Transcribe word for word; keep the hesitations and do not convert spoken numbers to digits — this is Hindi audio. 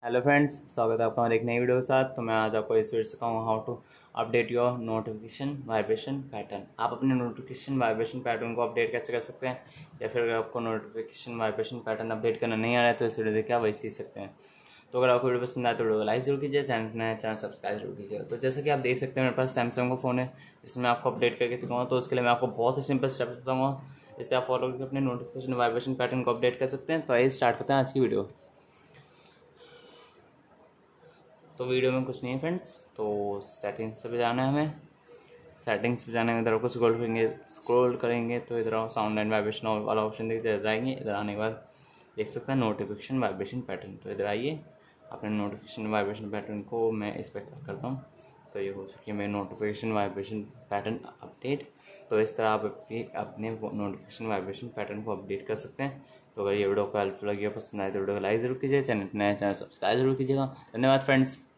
हेलो फ्रेंड्स, स्वागत है आपका हमारे एक नई वीडियो के साथ। तो मैं आज आपको इस वीडियो से सिखाऊंगा how to update your notification vibration pattern. आप अपने नोटिफिकेशन वाइब्रेशन पैटर्न को अपडेट कैसे कर सकते हैं, या फिर अगर आपको नोटिफिकेशन वाइब्रेशन पैटर्न अपडेट करना नहीं आ रहा है तो इस वीडियो देख के आप वही सीख सकते हैं। तो अगर आपको वीडियो पसंद आए तो वीडियो को लाइक जरूर कीजिए, चैनल नया चैनल सब्सक्राइब जरूर कीजिएगा। तो जैसे कि आप देख सकते हैं मेरे पास सैमसंग का फ़ोन है जिसमें आपको अपडेट करके दिखाऊंगा। तो उसके लिए मैं आपको बहुत ही सिंपल स्टेप्स बताऊँगा, इससे आप फॉलो करके अपने नोटिफिकेशन वाइब्रेशन पैटर्न को अपडेट कर सकते हैं। तो आइए स्टार्ट करते हैं आज की वीडियो। तो वीडियो में कुछ नहीं है फ्रेंड्स, तो सेटिंग्स पे जाना है हमें। सेटिंग्स पे जाने के इधर आपको स्क्रॉल करेंगे स्क्रॉल करेंगे तो इधर आओ, साउंड एंड वाइब्रेशन वाला ऑप्शन देखते इधर आएंगे। इधर आने के बाद देख सकते हैं नोटिफिकेशन वाइब्रेशन पैटर्न। तो इधर आइए, अपने नोटिफिकेशन वाइब्रेशन पैटर्न को मैं इस पर करता हूँ। तो ये हो चुकी है मेरी नोटिफिकेशन वाइब्रेशन पैटर्न अपडेट। तो इस तरह आप अपने नोटिफिकेशन वाइब्रेशन पैटर्न को अपडेट कर सकते हैं। तो अगर ये वीडियो को हेल्पफुल लगी, पसंद आए तो वीडियो को लाइक जरूर कीजिए, चैनल नया चैनल सब्सक्राइब जरूर कीजिएगा। धन्यवाद फ्रेंड्स।